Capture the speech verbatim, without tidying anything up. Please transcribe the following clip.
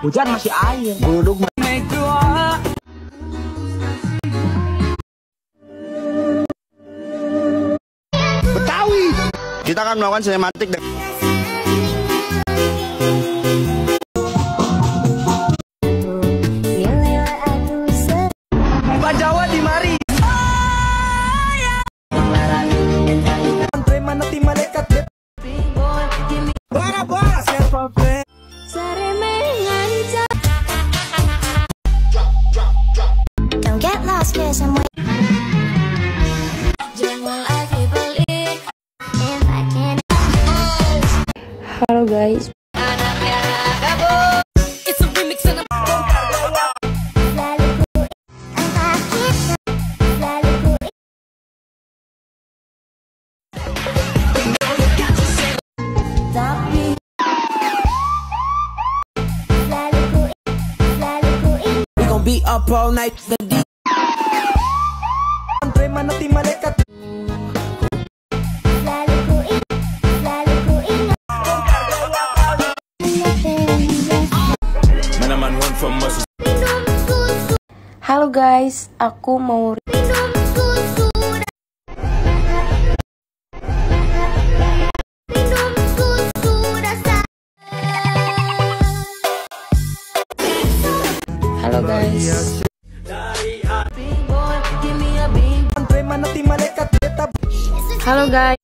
Hujan masih air. Duduk. Betawi. Kita akan melakukan sinematik. Pak Jawa di mari. Halo guys. We gon' be up all night. Halo guys, aku mau Halo guys. Halo guys.